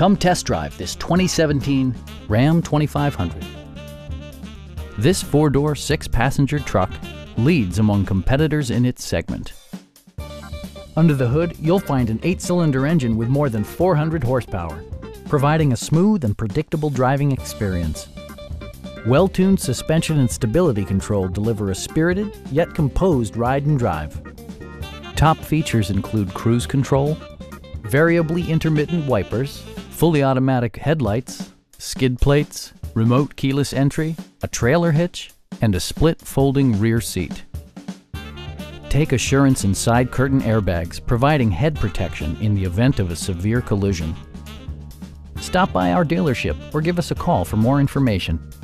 Come test drive this 2017 Ram 2500. This four-door, six-passenger truck leads among competitors in its segment. Under the hood, you'll find an 8-cylinder engine with more than 400 horsepower, providing a smooth and predictable driving experience. Well-tuned suspension and stability control deliver a spirited yet composed ride and drive. Top features include cruise control, variably intermittent wipers, fully automatic headlights, skid plates, remote keyless entry, a trailer hitch, and a split folding rear seat. Take assurance in side curtain airbags, providing head protection in the event of a severe collision. Stop by our dealership or give us a call for more information.